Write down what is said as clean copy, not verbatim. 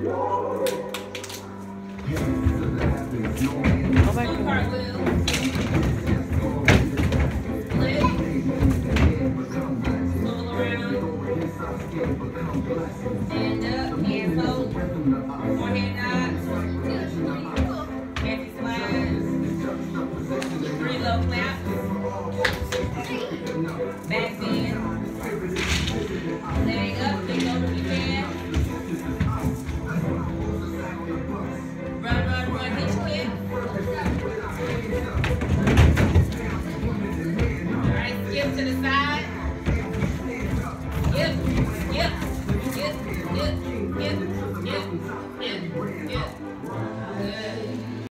Oh my Stand up, hands low, forehead nods, fancy slides, 3 low claps, back bend, leg up, bend over if you can. Run, hitch kick. Alright, skip to the side. Yep.